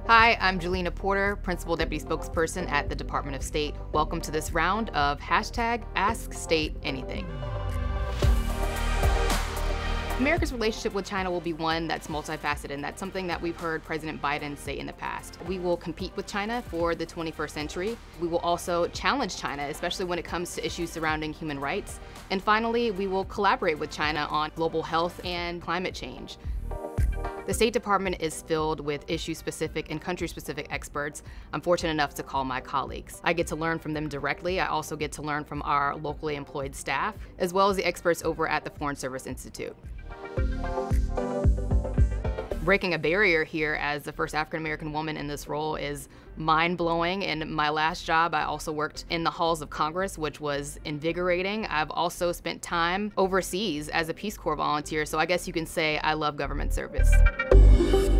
Hi, I'm Jalina Porter, Principal Deputy Spokesperson at the Department of State. Welcome to this round of #AskStateAnything. America's relationship with China will be one that's multifaceted, and that's something that we've heard President Biden say in the past. We will compete with China for the 21st century. We will also challenge China, especially when it comes to issues surrounding human rights. And finally, we will collaborate with China on global health and climate change. The State Department is filled with issue-specific and country-specific experts. I'm fortunate enough to call my colleagues. I get to learn from them directly. I also get to learn from our locally employed staff, as well as the experts over at the Foreign Service Institute. Breaking a barrier here as the first African-American woman in this role is mind-blowing. In my last job, I also worked in the halls of Congress, which was invigorating. I've also spent time overseas as a Peace Corps volunteer, so I guess you can say I love government service.